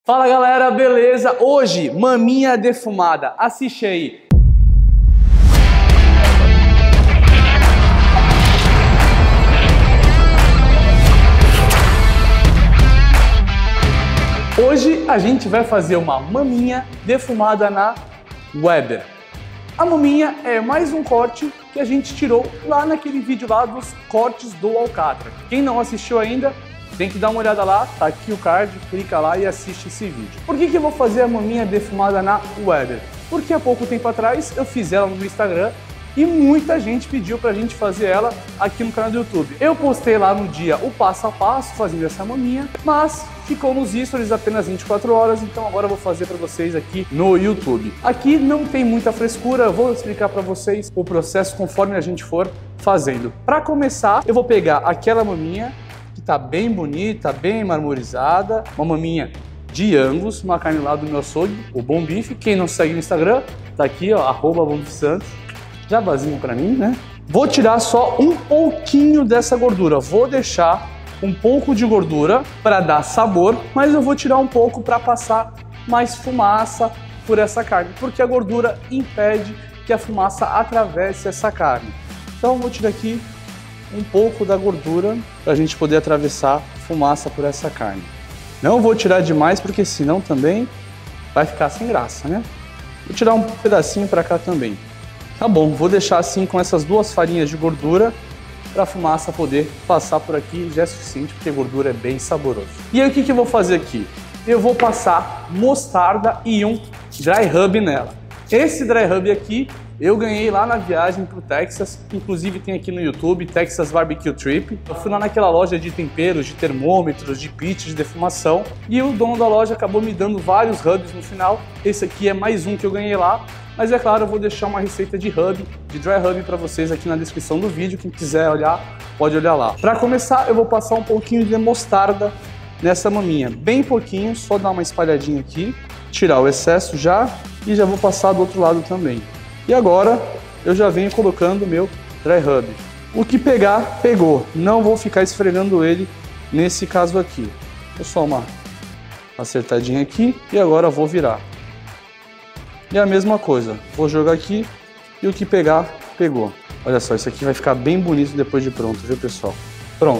Fala galera, beleza? Hoje, maminha defumada, assiste aí. Hoje a gente vai fazer uma maminha defumada na Weber. A maminha é mais um corte que a gente tirou lá naquele vídeo lá dos cortes do Alcatra. Quem não assistiu ainda, tem que dar uma olhada lá, tá aqui o card, clica lá e assiste esse vídeo. Por que eu vou fazer a maminha defumada na Weber? Porque há pouco tempo atrás eu fiz ela no meu Instagram e muita gente pediu pra gente fazer ela aqui no canal do YouTube. Eu postei lá no dia o passo a passo fazendo essa maminha, mas ficou nos stories apenas 24 horas, então agora eu vou fazer pra vocês aqui no YouTube. Aqui não tem muita frescura, eu vou explicar pra vocês o processo conforme a gente for fazendo. Pra começar, eu vou pegar aquela maminha que tá bem bonita, bem marmorizada, uma maminha de Angus, uma carne lá do meu açougue, o Bom Bife. Quem não segue no Instagram, tá aqui, ó, @BomBifeSantos. Jabazinho pra mim, né? Vou tirar só um pouquinho dessa gordura. Vou deixar um pouco de gordura para dar sabor, mas eu vou tirar um pouco para passar mais fumaça por essa carne, porque a gordura impede que a fumaça atravesse essa carne. Então eu vou tirar aqui um pouco da gordura para a gente poder atravessar fumaça por essa carne. Não vou tirar demais, porque senão também vai ficar sem graça, né? Vou tirar um pedacinho para cá também. Tá bom, vou deixar assim com essas duas farinhas de gordura para a fumaça poder passar por aqui, já é suficiente, porque a gordura é bem saboroso. E aí o que eu vou fazer aqui? Eu vou passar mostarda e um dry rub nela. Esse dry rub aqui eu ganhei lá na viagem pro Texas, inclusive tem aqui no YouTube, Texas Barbecue Trip. Eu fui lá naquela loja de temperos, de termômetros, de pits, de defumação, e o dono da loja acabou me dando vários rubs no final. Esse aqui é mais um que eu ganhei lá. Mas é claro, eu vou deixar uma receita de rub, de dry rub para vocês aqui na descrição do vídeo. Quem quiser olhar, pode olhar lá. Para começar, eu vou passar um pouquinho de mostarda nessa maminha. Bem pouquinho, só dar uma espalhadinha aqui. Tirar o excesso já e já vou passar do outro lado também. E agora, eu já venho colocando o meu dry rub. O que pegar, pegou. Não vou ficar esfregando ele nesse caso aqui. Vou só uma acertadinha aqui e agora vou virar. E a mesma coisa, vou jogar aqui e o que pegar, pegou. Olha só, isso aqui vai ficar bem bonito depois de pronto, viu pessoal? Pronto.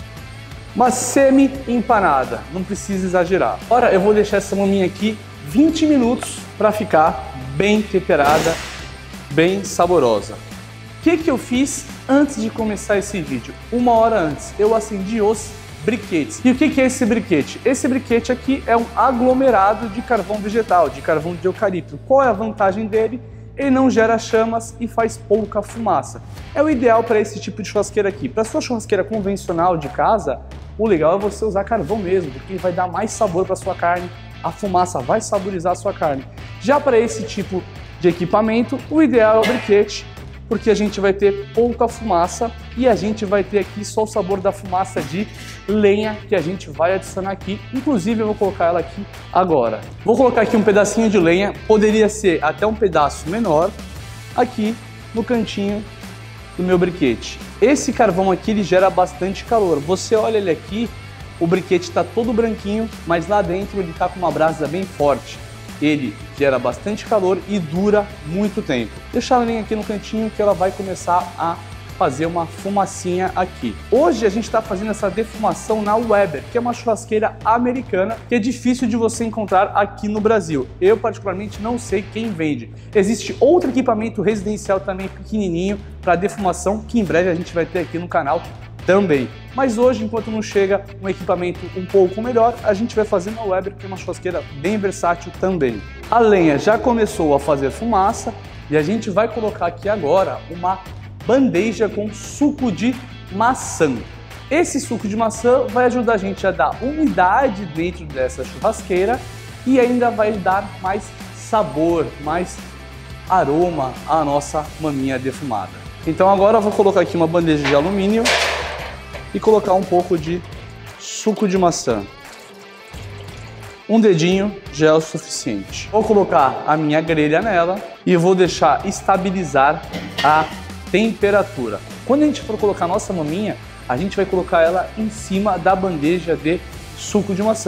Uma semi-empanada, não precisa exagerar. Agora eu vou deixar essa maminha aqui 20 minutos para ficar bem temperada, bem saborosa. O que eu fiz antes de começar esse vídeo? Uma hora antes, eu acendi os briquetes. E o que é esse briquete? Esse briquete aqui é um aglomerado de carvão vegetal, de carvão de eucalipto. Qual é a vantagem dele? Ele não gera chamas e faz pouca fumaça. É o ideal para esse tipo de churrasqueira aqui. Para sua churrasqueira convencional de casa, o legal é você usar carvão mesmo, porque vai dar mais sabor para sua carne, a fumaça vai saborizar a sua carne. Já para esse tipo de equipamento, o ideal é o briquete, porque a gente vai ter pouca fumaça e a gente vai ter aqui só o sabor da fumaça de lenha que a gente vai adicionar aqui. Inclusive eu vou colocar ela aqui agora. Vou colocar aqui um pedacinho de lenha, poderia ser até um pedaço menor, aqui no cantinho do meu briquete. Esse carvão aqui ele gera bastante calor. Você olha ele aqui, o briquete está todo branquinho, mas lá dentro ele está com uma brasa bem forte. Ele gera bastante calor e dura muito tempo. Deixar a lenha aqui no cantinho que ela vai começar a fazer uma fumacinha aqui. Hoje a gente está fazendo essa defumação na Weber, que é uma churrasqueira americana que é difícil de você encontrar aqui no Brasil. Eu particularmente não sei quem vende. Existe outro equipamento residencial também pequenininho para defumação que em breve a gente vai ter aqui no canal também. Mas hoje, enquanto não chega um equipamento um pouco melhor, a gente vai fazer na Weber, que é uma churrasqueira bem versátil também. A lenha já começou a fazer fumaça e a gente vai colocar aqui agora uma bandeja com suco de maçã. Esse suco de maçã vai ajudar a gente a dar umidade dentro dessa churrasqueira e ainda vai dar mais sabor, mais aroma à nossa maminha defumada. Então agora eu vou colocar aqui uma bandeja de alumínio e colocar um pouco de suco de maçã. Um dedinho já é o suficiente. Vou colocar a minha grelha nela e vou deixar estabilizar a temperatura. Quando a gente for colocar a nossa maminha, a gente vai colocar ela em cima da bandeja de suco de maçã.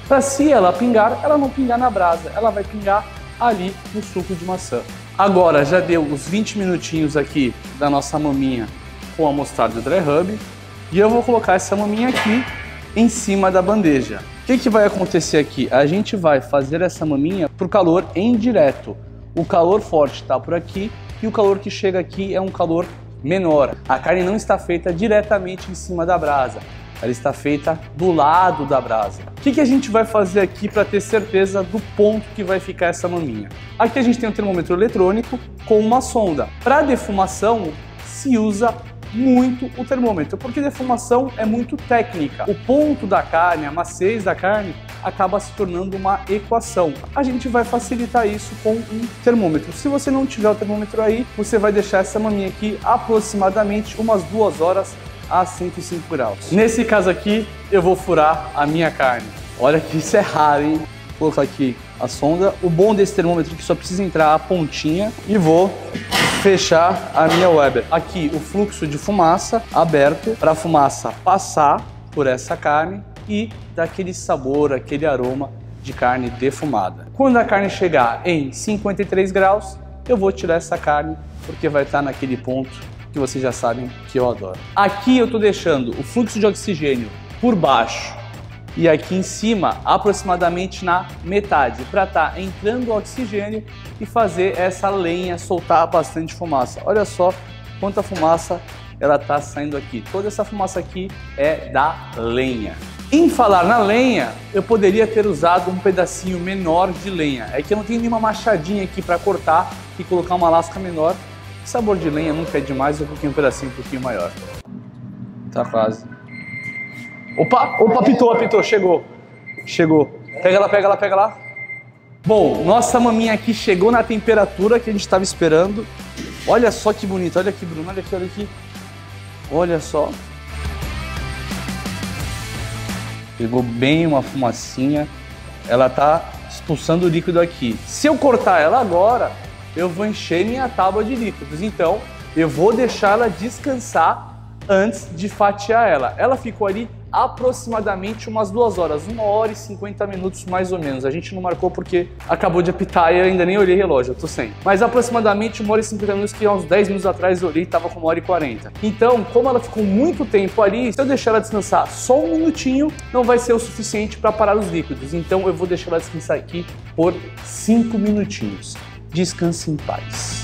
Para se ela pingar, ela não pingar na brasa, ela vai pingar ali no suco de maçã. Agora já deu os 20 minutinhos aqui da nossa maminha com a mostarda dry rub e eu vou colocar essa maminha aqui em cima da bandeja. O que vai acontecer aqui? A gente vai fazer essa maminha por calor indireto. O calor forte está por aqui e o calor que chega aqui é um calor menor. A carne não está feita diretamente em cima da brasa, ela está feita do lado da brasa. O que a gente vai fazer aqui para ter certeza do ponto que vai ficar essa maminha? Aqui a gente tem um termômetro eletrônico com uma sonda. Para defumação se usa muito o termômetro, porque defumação é muito técnica. O ponto da carne, a maciez da carne, acaba se tornando uma equação. A gente vai facilitar isso com um termômetro. Se você não tiver o termômetro aí, você vai deixar essa maminha aqui aproximadamente umas 2 horas a 105 graus. Nesse caso aqui, eu vou furar a minha carne. Olha que isso é raro, hein? Vou colocar aqui a sonda. O bom desse termômetro é que só precisa entrar a pontinha e vou fechar a minha Weber. Aqui o fluxo de fumaça aberto para a fumaça passar por essa carne e dar aquele sabor, aquele aroma de carne defumada. Quando a carne chegar em 53 graus, eu vou tirar essa carne porque vai estar naquele ponto que vocês já sabem que eu adoro. Aqui eu estou deixando o fluxo de oxigênio por baixo e aqui em cima aproximadamente na metade, para estar entrando o oxigênio e fazer essa lenha soltar bastante fumaça. Olha só quanta fumaça ela está saindo aqui. Toda essa fumaça aqui é da lenha. Em falar na lenha, eu poderia ter usado um pedacinho menor de lenha. É que eu não tenho nenhuma machadinha aqui para cortar e colocar uma lasca menor. Sabor de lenha nunca é demais, eu coloquei um pedacinho um pouquinho maior. Tá quase. Opa, apitou, chegou. Pega lá. Bom, nossa maminha aqui chegou na temperatura que a gente estava esperando. Olha só que bonito, olha aqui, Bruno, olha aqui. Olha só. Pegou bem uma fumacinha. Ela tá expulsando o líquido aqui. Se eu cortar ela agora, eu vou encher minha tábua de líquidos. Então, eu vou deixar ela descansar antes de fatiar ela. Ela ficou ali aproximadamente umas 2 horas, 1 hora e 50 minutos mais ou menos. A gente não marcou porque acabou de apitar e eu ainda nem olhei o relógio, eu tô sem. Mas aproximadamente 1 hora e 50 minutos, que há uns 10 minutos atrás eu olhei e tava com 1 hora e 40. Então, como ela ficou muito tempo ali, se eu deixar ela descansar só um minutinho, não vai ser o suficiente para parar os líquidos. Então eu vou deixar ela descansar aqui por 5 minutinhos. Descanse em paz.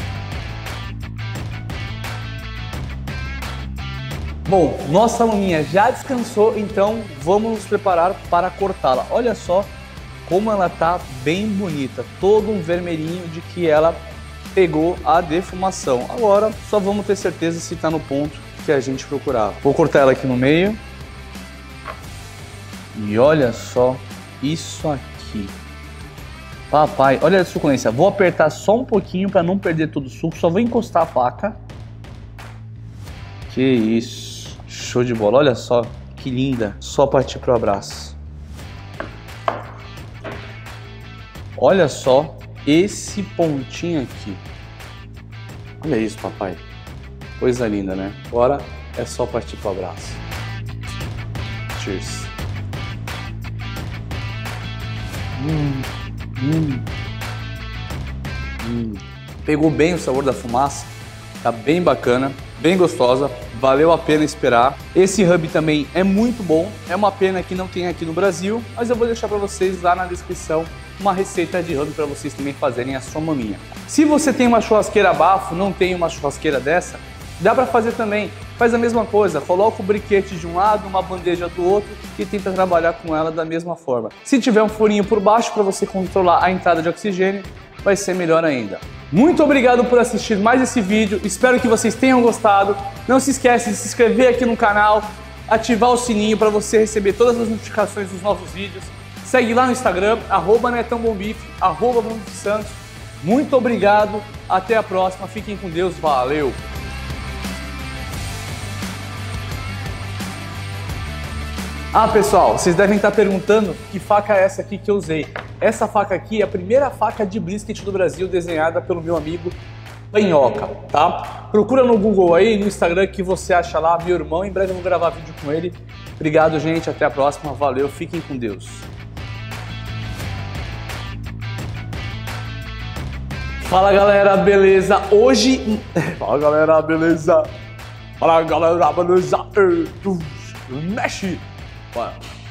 Bom, nossa maminha já descansou, então vamos nos preparar para cortá-la. Olha só como ela tá bem bonita, todo um vermelhinho de que ela pegou a defumação. Agora só vamos ter certeza se está no ponto que a gente procurava. Vou cortar ela aqui no meio. E olha só isso aqui. Papai, olha a suculência. Vou apertar só um pouquinho para não perder todo o suco, só vou encostar a faca. Que isso. Show de bola, olha só que linda, só partir pro abraço. Olha só esse pontinho aqui. Olha isso, papai. Coisa linda, né? Agora é só partir pro abraço. Cheers. Pegou bem o sabor da fumaça, tá bem bacana, bem gostosa. Valeu a pena esperar. Esse hub também é muito bom. É uma pena que não tem aqui no Brasil, mas eu vou deixar para vocês lá na descrição uma receita de hub para vocês também fazerem a sua maminha. Se você tem uma churrasqueira a bafo, não tem uma churrasqueira dessa, dá para fazer também. Faz a mesma coisa, coloca o briquete de um lado, uma bandeja do outro e tenta trabalhar com ela da mesma forma. Se tiver um furinho por baixo para você controlar a entrada de oxigênio, vai ser melhor ainda. Muito obrigado por assistir mais esse vídeo, espero que vocês tenham gostado. Não se esqueça de se inscrever aqui no canal, ativar o sininho para você receber todas as notificações dos novos vídeos. Segue lá no Instagram, @netãobombife, @BrunoSantos. Muito obrigado, até a próxima, fiquem com Deus, valeu! Ah, pessoal, vocês devem estar perguntando que faca é essa aqui que eu usei. Essa faca aqui é a primeira faca de brisket do Brasil desenhada pelo meu amigo Panhoca, tá? Procura no Google aí, no Instagram, que você acha lá, meu irmão. Em breve eu vou gravar vídeo com ele. Obrigado, gente. Até a próxima. Valeu. Fiquem com Deus. Fala galera, beleza? Hoje... Fala galera, beleza? Fala galera, beleza? Mexe!